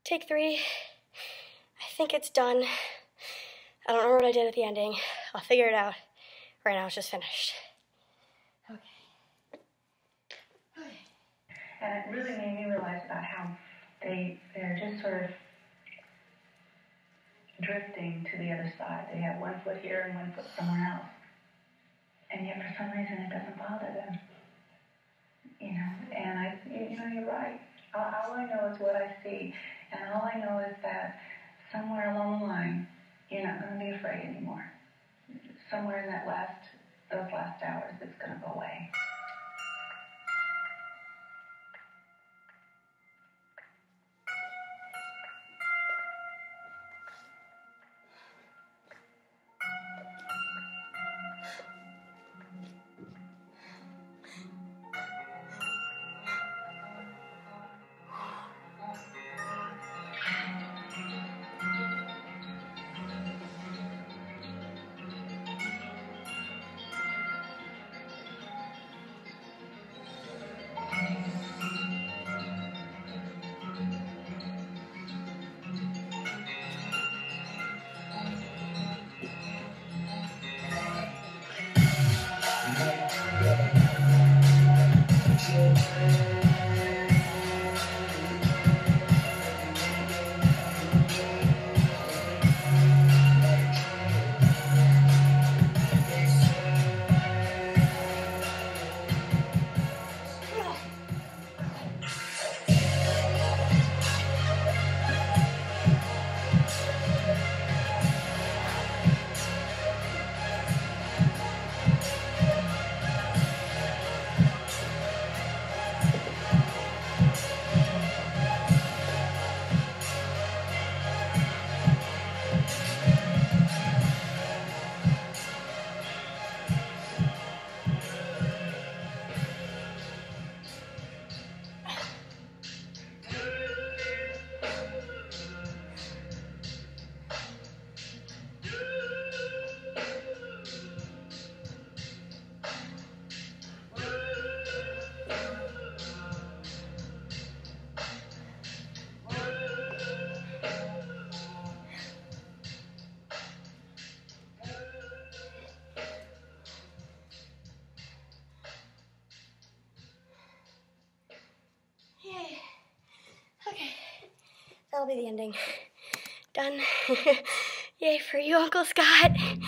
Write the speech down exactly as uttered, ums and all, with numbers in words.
Take three. I think it's done. I don't remember what I did at the ending. I'll figure it out. Right now it's just finished. Okay. Okay. And it really made me realize about how they, they're just sort of drifting to the other side. They have one foot here and one foot somewhere else. And yet for some reason it doesn't bother them. You know, and I, you know, you're right. All, all I know is what I see. And all I know is that somewhere along the line, you're not going to be afraid anymore. Somewhere in that last, those last hours, it's going to go away. That'll be the ending. Done. Yay for you, Uncle Scott.